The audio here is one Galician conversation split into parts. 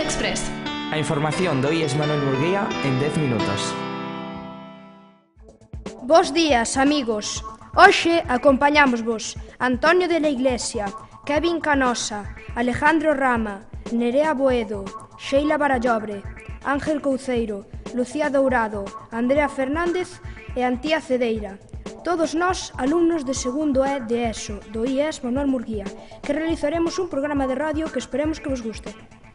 Express. A información do IES Manuel Murguía en 10 minutos. Bos días, amigos. Hoxe acompañámosvos Antonio de la Iglesia, Kevin Canosa, Alejandro Rama, Nerea Boedo, Sheila Barallobre, Ángel Couceiro, Lucía Dourado, Andrea Fernández e Antía Cedeira. Todos nós, alumnos de segundo E de ESO do IES Manuel Murguía, que realizaremos un programa de radio que esperemos que vos guste.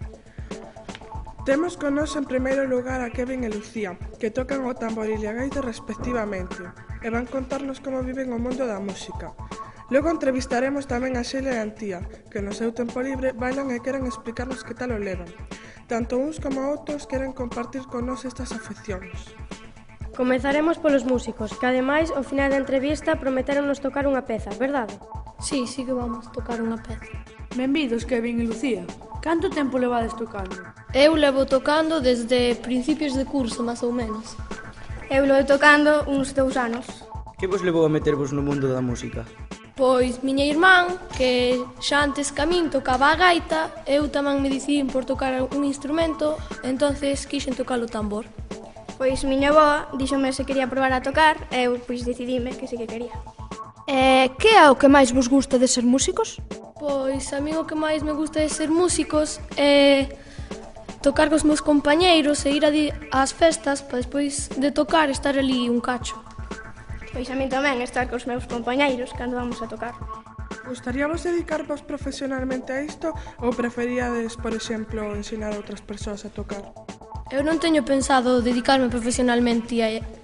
Temos con nós en primeiro lugar a Kevin e Lucía, que tocan o tamboril e a gaita respectivamente, e van contarnos como viven o mundo da música. Logo entrevistaremos tamén a Sheila e a Antía, que no seu tempo libre bailan e queren explicarnos que tal o levan. Tanto uns como outros queren compartir con nós estas afeccións. Comezaremos polos músicos, que ademais, ao final da entrevista, prometeronnos tocar unha peza, verdade? Sí que vamos tocar unha peza. Benvidos, Kevin e Lucía. Canto tempo levades tocando? Eu levo tocando desde principios de curso, máis ou menos. Eu levo tocando uns 2 anos. Que vos levou a metervos no mundo da música? Pois miña irmán, que xa antes que a min tocaba a gaita, eu tamén me decidín por tocar un instrumento, entonces quixen tocar o tambor. Pois miña avó díxome se quería probar a tocar, e eu pois decidime que sí que quería. Que é o que máis vos gusta de ser músicos? Pois a mí o que máis me gusta de ser músicos é tocar cos meus compañeiros e ir ás festas para despois de tocar estar ali un cacho. Pois a min tamén estar cos meus compañeiros cando vamos a tocar. Gustaríavos dedicarvos profesionalmente a isto ou preferíades, por exemplo, ensinar a outras persoas a tocar? Eu non teño pensado dedicarme profesionalmente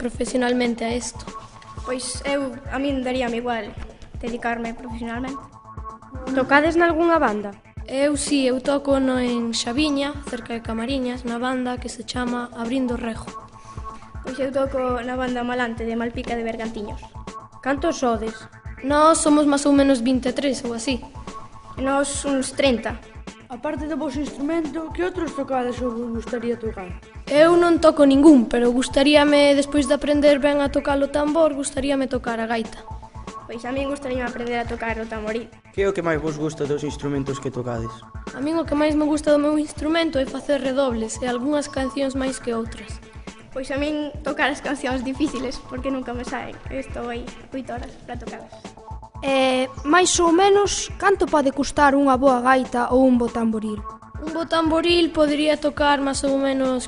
a isto. Pois a min daríame igual dedicarme profesionalmente. Tocades nalgunha banda? Eu toco en Xaviña, cerca de Camariñas, na banda que se chama Abrindo Rego. Pois eu toco na banda Malante de Malpica de Bergantiños. Cantos sodes? Nós somos máis ou menos 23 ou así. E nós uns 30. A parte do vosso instrumento, que outros tocades ou vos gustaría tocar? Eu non toco ningún, pero gustaríame, despois de aprender ben a tocar o tambor, gustaríame tocar a gaita. Pois a min gustaríame aprender a tocar o tamboril. Que é o que máis vos gusta dos instrumentos que tocades? A min o que máis me gusta do meu instrumento é facer redobles e algunhas cancións máis que outras. Pois a min tocar as cancións difíciles, porque nunca me saen. Estou aí 8 horas para tocalas. Mais ou menos, canto pode custar unha boa gaita ou un bo tamboril? Un bo tamboril podería tocar máis ou menos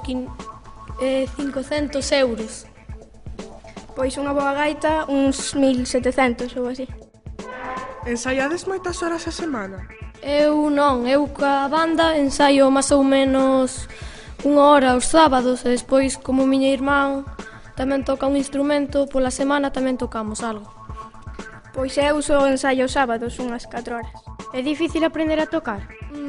500 euros. Pois unha boa gaita, uns 1700 ou así. Ensaiades moitas horas a semana? Eu non, eu coa banda ensaio máis ou menos 1 hora os sábados e despois, como miña irmán tamén toca un instrumento, pola semana tamén tocamos algo. Pois eu só ensaio os sábados unhas 4 horas. É difícil aprender a tocar?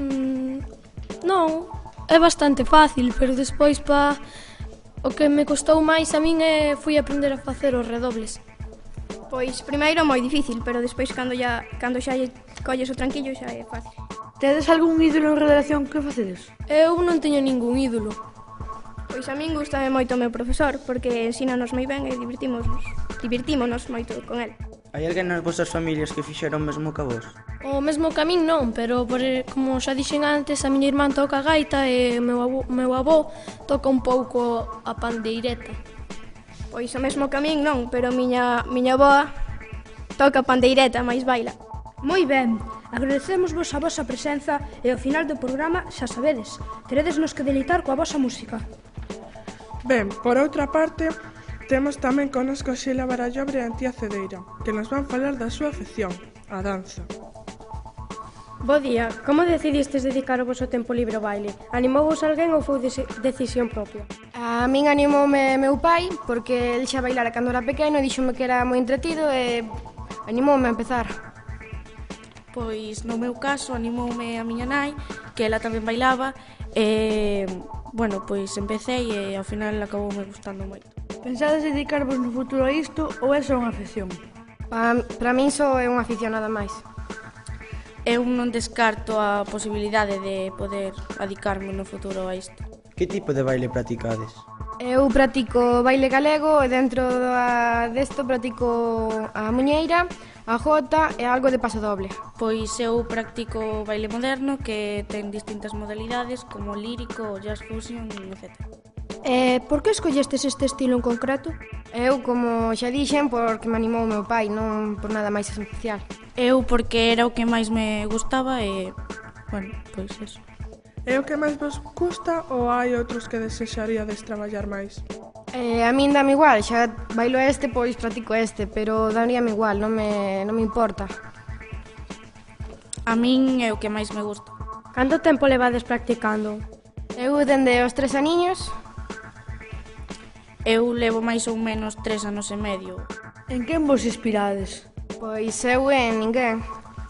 Non, é bastante fácil, pero despois o que me costou máis a min foi aprender a facer os redobles. Pois primeiro moi difícil, pero despois cando xa colles o tranquillo xa é fácil. Tedes algún ídolo en relación que facedes? Eu non teño ningún ídolo. Pois a min gustame moito o meu profesor, porque ensínanos moi ben e divertímonos moito con el. Hai alguén nas vosas familias que fixeron o mesmo que vos? O mesmo que a min non, pero como xa dixen antes, a miña irmán toca a gaita e o meu avó toca un pouco a pandeireta. Pois o mesmo que a min non, pero miña avoa toca a pandeireta, máis baila. Moi ben, agradecémosvos a vosa presenza e ao final do programa, xa sabedes, teredesnos que deleitar coa vosa música. Ben, por outra parte, temos tamén connosco Sheila Barallobre e Antía Cedeira, que nos van falar da súa afección, a danza. Bo día, como decidistes dedicar o voso tempo libre ao baile? Animouvos alguén ou foi decisión propia? A min animoume meu pai, porque el xa bailara cando era pequeno e díxome que era moi entretido e animoume a empezar. Pois no meu caso animoume a miña nai, que ela tamén bailaba e, pois empecé e ao final acaboume gustando moito. Pensades dedicarvos no futuro a isto ou é só unha afección? Para min só é unha afición nada máis. Eu non descarto a posibilidade de poder dedicarme no futuro a isto. Que tipo de baile practicades? Eu practico baile galego e dentro desto practico a muñeira, a jota e algo de paso doble. Pois eu practico baile moderno que ten distintas modalidades como lírico, jazz fusion, etc. Por que escollestes este estilo en concreto? Eu, como xa dixen, porque me animou o meu pai, non por nada máis especial. Eu porque era o que máis me gustaba e, bueno, pois eso. É o que máis vos gusta ou hai outros que desexaríades traballar máis? A min dame igual, xa bailo este, pois practico este, pero daríame igual, non me importa. A min é o que máis me gusta. Canto tempo levades practicando? Eu dende os 3 aniños. Eu levo máis ou menos 3 anos e medio. En quen vos inspirades? Pois eu en ninguén.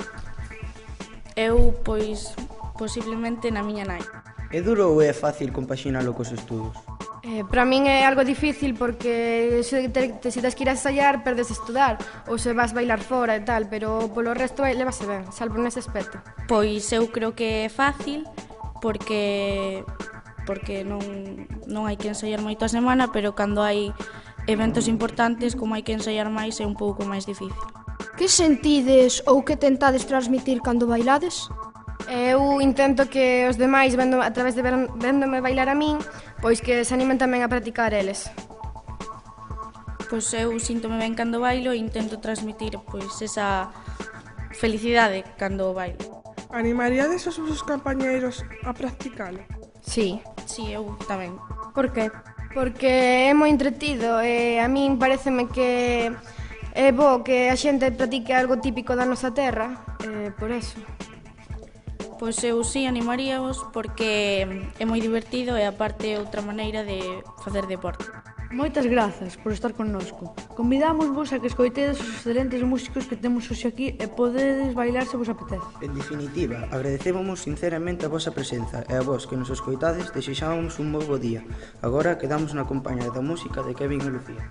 Eu, pois, posiblemente na miña nai. É duro ou é fácil compaxinalo cos estudos? Para min é algo difícil porque se tes que ir a ensayar perdes estudar ou se vas bailar fora e tal, pero polo resto levase ben, salvo nese aspecto. Pois eu creo que é fácil porque non hai que ensayar moito a semana, pero cando hai eventos importantes, como hai que ensayar máis, é un pouco máis difícil. Que sentides ou que tentades transmitir cando bailades? Eu intento que os demais, a través de véndome bailar a min, pois que se animen tamén a practicar eles. Pois eu síntome ben cando bailo e intento transmitir pois esa felicidade cando bailo. Animaríades os vosos compañeiros a practicalo? Sí. Sí, eu tamén. Por que? Porque é moi entretido e a min pareceme que é bo que a xente practique algo típico da nosa terra, por eso. Pois eu sí animaríaos porque é moi divertido e aparte é outra maneira de facer deporte. Moitas grazas por estar connosco. Convidámosvos a que escoitedes os excelentes músicos que temos hoxe aquí e podedes bailar se vos apetece. En definitiva, agradecémonos sinceramente a vosa presenza e a vos que nos escoitades desexábamos un moi bo día. Agora quedamos na compañía da música de Kevin e Lucía.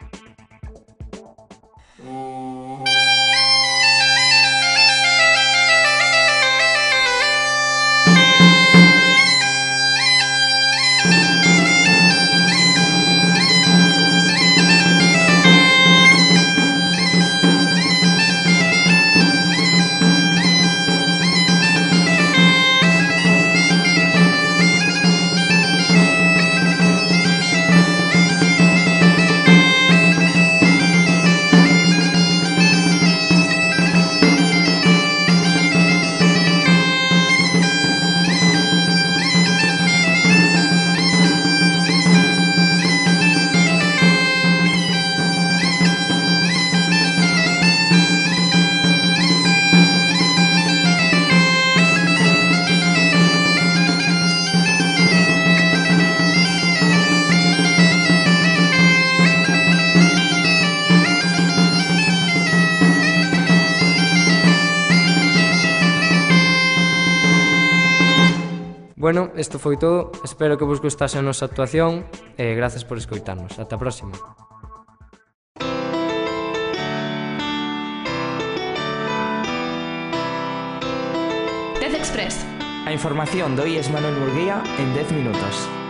Bueno, isto foi todo. Espero que vos gustase a nosa actuación e grazas por escoitarnos. Ata a próxima. TED Express. A información do IES Manuel Murguía en 10 minutos.